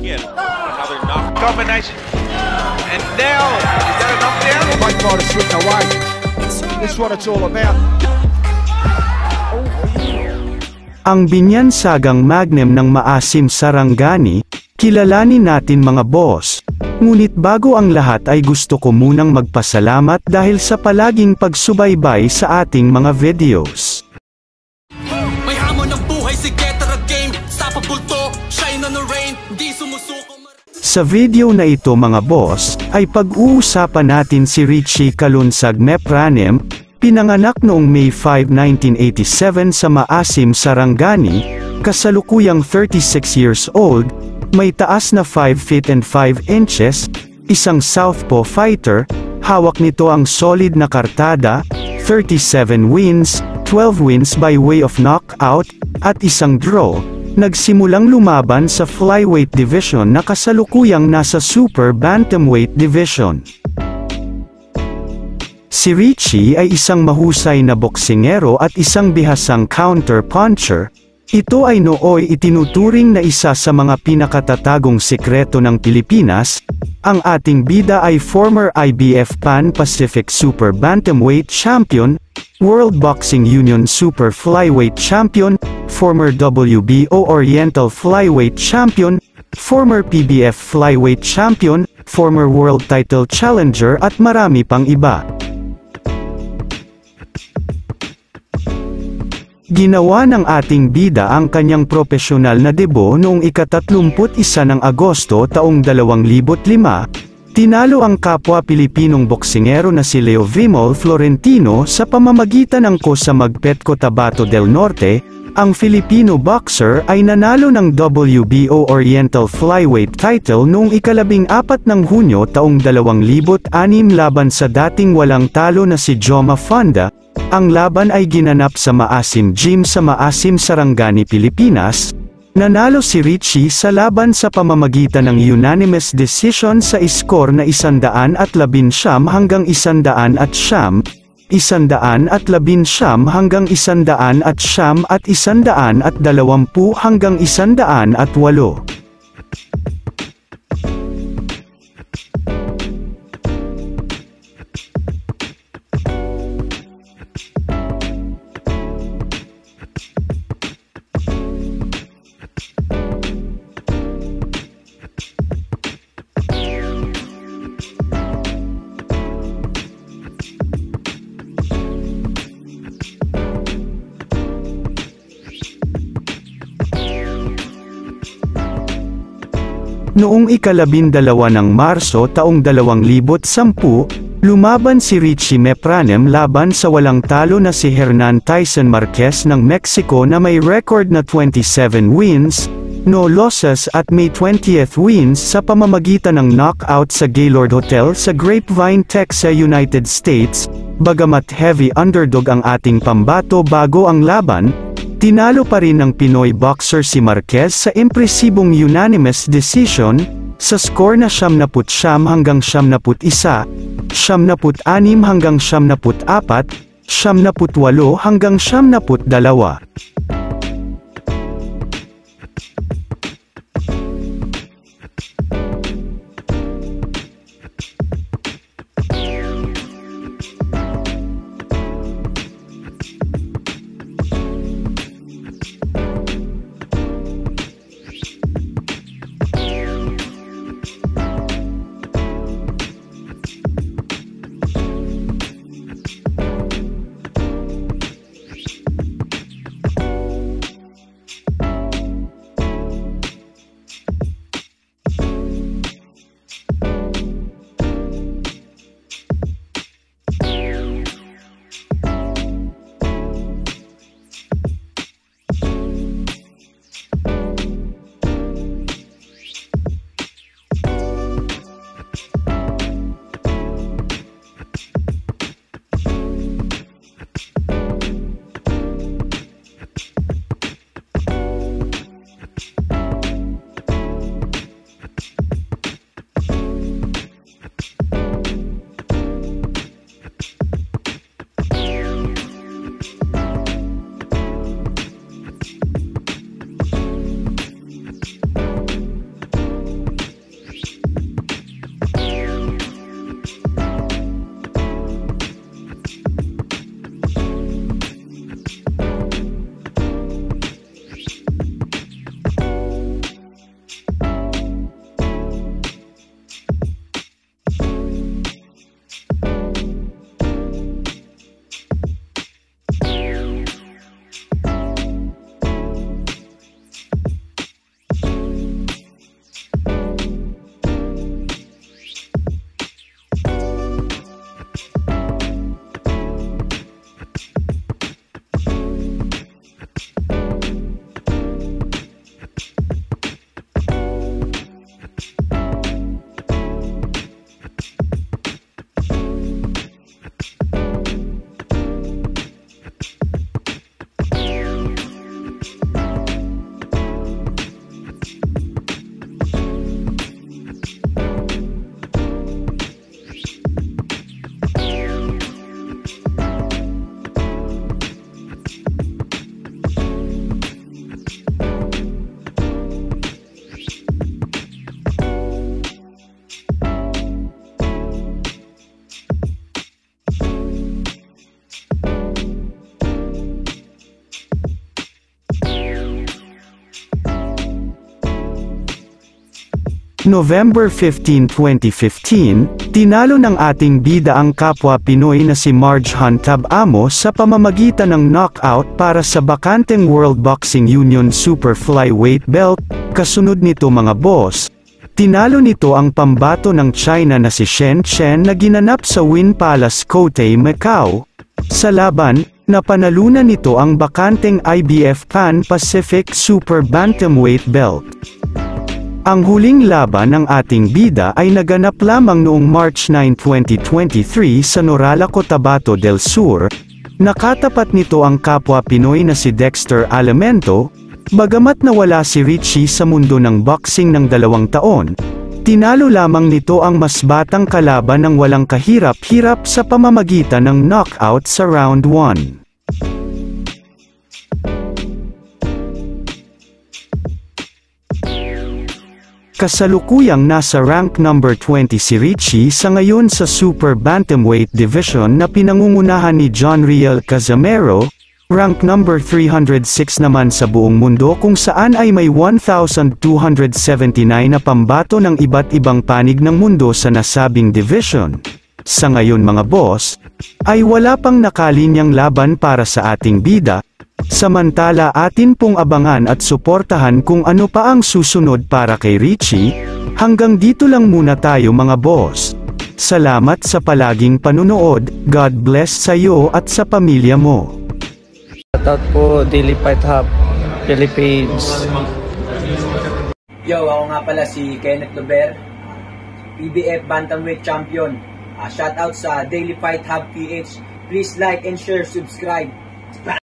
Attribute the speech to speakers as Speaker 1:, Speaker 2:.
Speaker 1: Again, another knock combination. And now, is that a knockdown?
Speaker 2: Might try to swing away. This is what it's all about.
Speaker 3: Ang binyansagang Magnum ng maasim Sarangani, kilalanin natin mga boss. Ngunit bago ang lahat ay gusto ko munang magpasalamat dahil sa palaging pagsubaybay sa ating mga videos.
Speaker 4: May hamon ng buhay, sige tara game. Sa pagpulto, shine on the rain. Di sumusuko.
Speaker 3: Sa video na ito mga boss, ay pag-uusapan natin si Richie Kalunsag Mepranem, pinanganak noong May 5, 1987 sa Maasim, Sarangani, kasalukuyang 36 years old, may taas na 5 feet and 5 inches, isang southpaw fighter, hawak nito ang solid na kartada, 37 wins, 12 wins by way of knockout, at isang draw. Nagsimulang lumaban sa flyweight division na kasalukuyang nasa super bantamweight division. Si Richie ay isang mahusay na boksingero at isang bihasang counter-puncher. Ito ay nooy itinuturing na isa sa mga pinakatatagong sikreto ng Pilipinas. Ang ating bida ay former IBF Pan-Pacific Super Bantamweight Champion, World Boxing Union Super Flyweight Champion, former WBO Oriental Flyweight Champion, former PBF Flyweight Champion, former World Title Challenger at marami pang iba. Ginawa ng ating bida ang kanyang profesional na debut noong ika-31 ng Agosto taong 2005, tinalo ang kapwa Pilipinong boksingero na si Leo Vimol Florentino sa pamamagitan ng Cosa Magpet Cotabato del Norte. Ang Filipino boxer ay nanalo ng WBO Oriental Flyweight title noong ika-14 ng Hunyo taong 2006 laban sa dating walang talo na si Joma Fonda. Ang laban ay ginanap sa Maasim Gym sa Maasim, Sarangani, Pilipinas. Nanalo si Richie sa laban sa pamamagitan ng unanimous decision sa iskor na 119 hanggang 100 at 111 hanggang 100 at 120 hanggang 108. Noong ika-12 ng Marso taong 2010, lumaban si Richie Mepranem laban sa walang talo na si Hernan Tyson Marquez ng Mexico na may record na 27 wins, no losses at may 20th wins sa pamamagitan ng knockout sa Gaylord Hotel sa Grapevine, Texas, United States. Bagamat heavy underdog ang ating pambato bago ang laban, tinalo pa rin ng Pinoy boxer si Marquez sa impresibong unanimous decision, sa score na 79 hanggang 71, 76 hanggang 74, 78 hanggang 72. November 15, 2015, tinalo ng ating bida ang kapwa Pinoy na si Marge Hunt Tab-Amo sa pamamagitan ng knockout para sa bakanteng World Boxing Union Super Flyweight belt. Kasunod nito mga boss, tinalo nito ang pambato ng China na si Shen Chen na ginanap sa Wynn Palace Cotai, Macau. Sa laban, napanalunan nito ang bakanteng IBF Pan Pacific Super Bantamweight belt. Ang huling laban ng ating bida ay naganap lamang noong March 9, 2023 sa Norala, Cotabato del Sur. Nakatapat nito ang kapwa Pinoy na si Dexter Alimento. Bagamat nawala si Richie sa mundo ng boxing ng 2 taon, tinalo lamang nito ang mas batang kalaban ng walang kahirap-hirap sa pamamagitan ng knockout sa round 1. Kasalukuyang nasa rank number 20 si Richie sa ngayon sa Super Bantamweight Division na pinangungunahan ni John Riel Casamero, rank number 306 naman sa buong mundo kung saan ay may 1,279 na pambato ng iba't ibang panig ng mundo sa nasabing division. Sa ngayon mga boss, ay wala pang nakalinyang laban para sa ating bida. Samantala atin pong abangan at suportahan kung ano pa ang susunod para kay Richie. Hanggang dito lang muna tayo mga boss. Salamat sa palaging panunood, God bless sa iyo at sa pamilya mo.
Speaker 5: Shoutout po Daily Fight Hub, Philippines.
Speaker 6: Yo, ako nga pala si Kenneth Dober, PBF Bantamweight Champion. Shoutout sa Daily Fight Hub PH. Please like and share, subscribe.